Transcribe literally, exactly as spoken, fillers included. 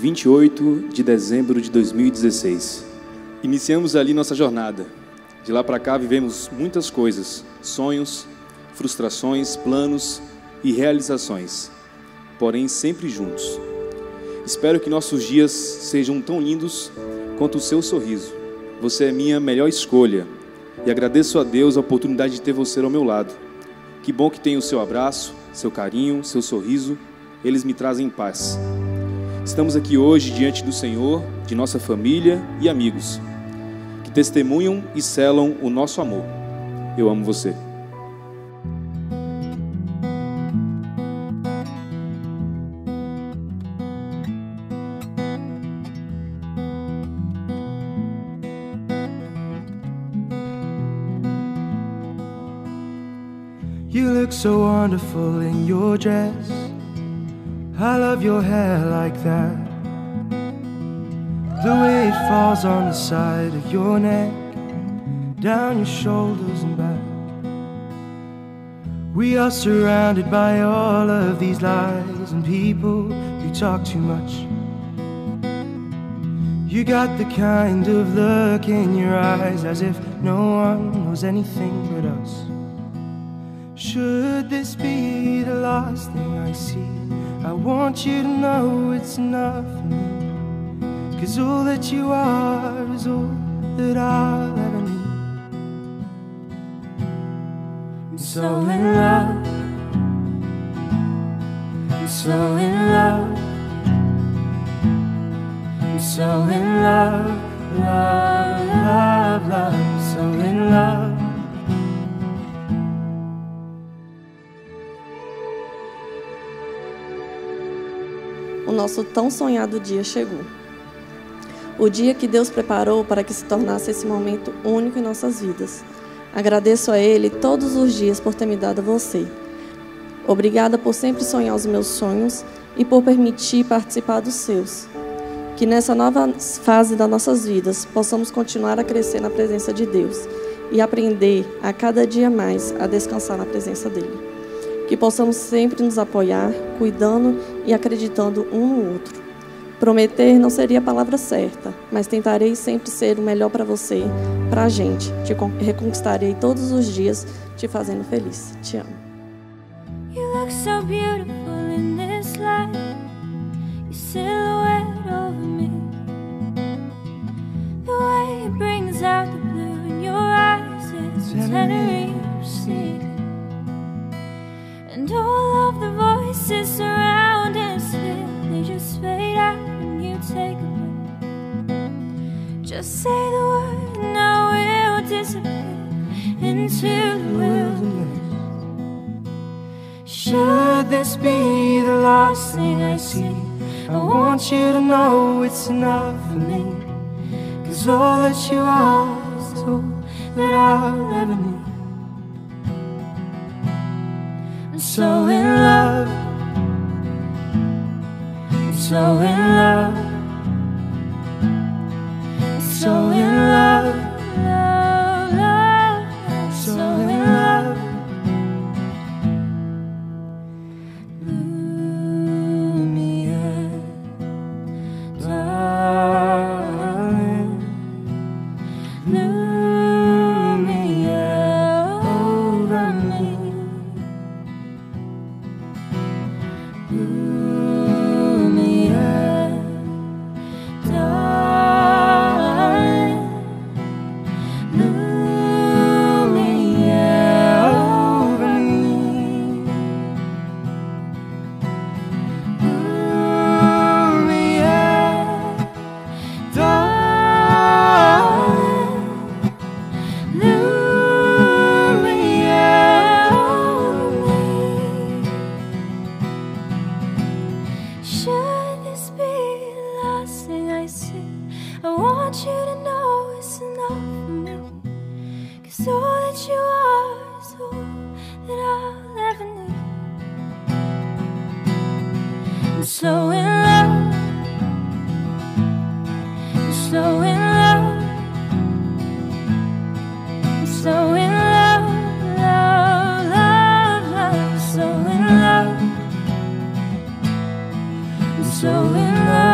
vinte e oito de dezembro de dois mil e dezesseis. Iniciamos ali nossa jornada. De lá para cá vivemos muitas coisas, sonhos, frustrações, planos e realizações, porém sempre juntos. Espero que nossos dias sejam tão lindos quanto o seu sorriso. Você é minha melhor escolha e agradeço a Deus a oportunidade de ter você ao meu lado. Que bom que tenho o seu abraço, seu carinho, seu sorriso, eles me trazem paz. Estamos aqui hoje diante do Senhor, de nossa família e amigos, que testemunham e selam o nosso amor. Eu amo você. You look so wonderful in your dress. I love your hair like that. The way it falls on the side of your neck, down your shoulders and back. We are surrounded by all of these lies and people who talk too much. You got the kind of look in your eyes as if no one knows anything but us. Should this be the last thing I see, I want you to know it's enough for me. 'Cause all that you are is all that I'll ever need. I'm so in love, I'm so in love, I'm so in love, love, love, love, I'm so in love. O nosso tão sonhado dia chegou. O dia que Deus preparou para que se tornasse esse momento único em nossas vidas. Agradeço a Ele todos os dias por ter me dado a você. Obrigada por sempre sonhar os meus sonhos e por permitir participar dos seus. Que nessa nova fase das nossas vidas possamos continuar a crescer na presença de Deus e aprender a cada dia mais a descansar na presença dEle. Que possamos sempre nos apoiar, cuidando e acreditando um no outro. Prometer não seria a palavra certa, mas tentarei sempre ser o melhor para você, para a gente. Te reconquistarei todos os dias, te fazendo feliz. Te amo. You look so beautiful in this light, your silhouette over me. The way it brings out the blue in your eyes, it's tender to see. And all of the voices surround us here, they just fade out when you take a breath. Just say the word and I will disappear into the wilderness. Should this be the last thing I see, I want you to know it's enough for me. 'Cause all that you are is all that I'll ever need. I'm so in love, I'm so in love, I'm so in love, love, love, I'm so in love. Lumiere, darling, Lumiere over me. Lumiere, darling, Lumiere over me. Lumiere, darling, Lumiere over me. Should this be the last thing I see, I want you to know it's enough for me. 'Cause all that you are is all that I'll ever need. I'm so in love, I'm so in love, I'm so in love, love, love, love, I'm so in love, I'm so in love.